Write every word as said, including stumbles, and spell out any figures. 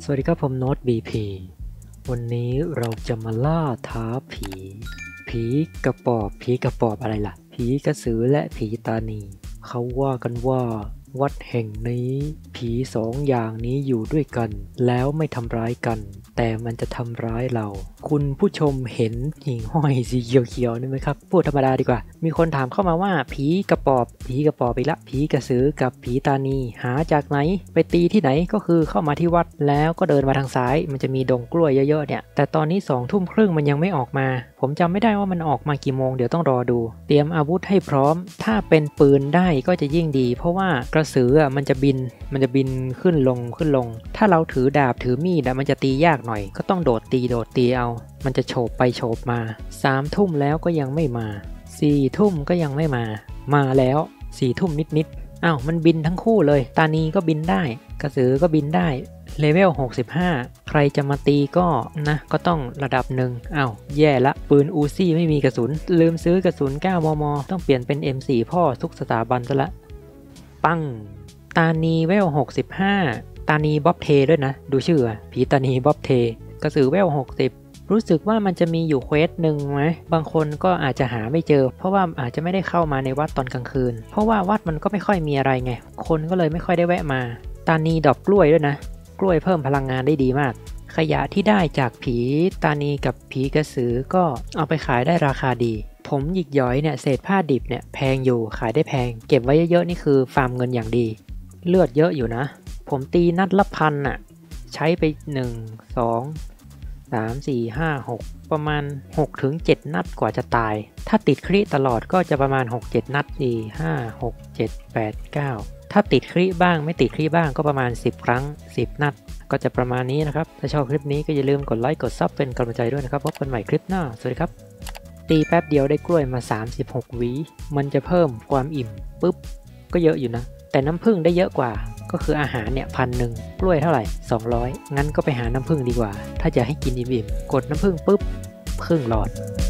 สวัสดีครับผมโน้ต บี พี วันนี้เราจะมาล่าท้าผี ผีกระปอบผีกระปอบอะไรล่ะผีกระสือและผีตานีเขาว่ากันว่าวัดแห่งนี้ผีสองอย่างนี้อยู่ด้วยกันแล้วไม่ทำร้ายกันแต่มันจะทำร้ายเราคุณผู้ชมเห็นหิ่งห้อยสีเขียวๆนี่ไหมครับพูดธรรมดาดีกว่ามีคนถามเข้ามาว่าผีกระปอบผีกระปอบไปละผีกระสือกับผีตานีหาจากไหนไปตีที่ไหนก็คือเข้ามาที่วัดแล้วก็เดินมาทางซ้ายมันจะมีดงกล้วยเยอะๆเนี่ยแต่ตอนนี้สองทุ่มครึ่งมันยังไม่ออกมาผมจำไม่ได้ว่ามันออกมากี่โมงเดี๋ยวต้องรอดูเตรียมอาวุธให้พร้อมถ้าเป็นปืนได้ก็จะยิ่งดีเพราะว่ากระสืออ่ะมันจะบินมันจะบินขึ้นลงขึ้นลงถ้าเราถือดาบถือมีดอ่ะมันจะตียากหน่อยก็ต้องโดดตีโดดตีเอามันจะโฉบไปโฉบมาสามทุ่มแล้วก็ยังไม่มาสี่ทุ่มก็ยังไม่มามาแล้วสี่ทุ่มนิดๆอ้าวมันบินทั้งคู่เลยตานีก็บินได้กระสือก็บินได้เลเวลหกสิบห้าใครจะมาตีก็นะก็ต้องระดับหนึ่งอ้าวแย่ละปืนอูซี่ไม่มีกระสุนลืมซื้อกระสุน เก้ามม ต้องเปลี่ยนเป็น เอ็ม โฟร์ พ่อทุกสถาบันซะละปังตานีเวลหกสิบห้าตานีบ๊อบเทด้วยนะดูชื่อผีตานีบ๊อบเทกระสือเวลหกสิบรู้สึกว่ามันจะมีอยู่เควสหนึ่งไหมบางคนก็อาจจะหาไม่เจอเพราะว่าอาจจะไม่ได้เข้ามาในวัดตอนกลางคืนเพราะว่าวัดมันก็ไม่ค่อยมีอะไรไงคนก็เลยไม่ค่อยได้แวะมาตานีดอกกล้วยด้วยนะกล้วยเพิ่มพลังงานได้ดีมากขยะที่ได้จากผีตานีกับผีกระสือก็เอาไปขายได้ราคาดีผมหยิกย้อยเนี่ยเศษผ้าดิบเนี่ยแพงอยู่ขายได้แพงเก็บไว้เยอะๆนี่คือฟาร์มเงินอย่างดีเลือดเยอะอยู่นะผมตีนัดละพันน่ะใช้ไปหนึ่ง สอง สาม สี่ ห้า หกประมาณ หกถึงเจ็ด นัดกว่าจะตายถ้าติดคริตลอดก็จะประมาณ หก เจ็ด นัด สี่ ห้า หก เจ็ด แปด เก้าถ้าติดคริบ้างไม่ติดคริบ้างก็ประมาณสิบครั้งสิบนัดก็จะประมาณนี้นะครับถ้าชอบคลิปนี้ก็อย่าลืมกดไลค์กดซับเป็นกำลังใจด้วยนะครับพบกันใหม่คลิปหน้าสวัสดีครับตีแป๊บเดียวได้กล้วยมาสามสิบหกหวีมันจะเพิ่มความอิ่มปุ๊บก็เยอะอยู่นะแต่น้ำผึ้งได้เยอะกว่าก็คืออาหารเนี่ยพันหนึ่งกล้วยเท่าไหร่สองร้อยงั้นก็ไปหาน้ำผึ้งดีกว่าถ้าจะให้กินอิ่มๆกดน้ำผึ้งปุ๊บผึ้งหลอด